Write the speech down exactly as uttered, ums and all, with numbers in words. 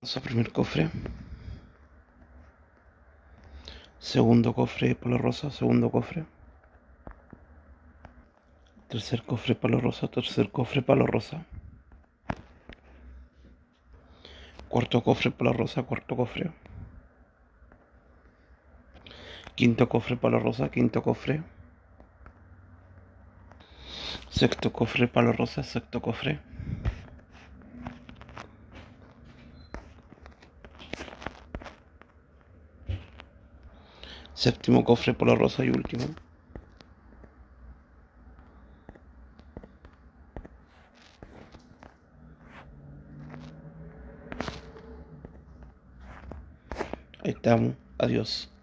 Rosa, primer cofre. Segundo cofre, palo rosa, segundo cofre. Tercer cofre, palo rosa, tercer cofre, palo rosa. Cuarto cofre, palo rosa, cuarto cofre. Quinto cofre, palo rosa, quinto cofre. Sexto cofre, palo rosa, sexto cofre. Séptimo cofre, palo rosa y último. Ahí estamos. Adiós.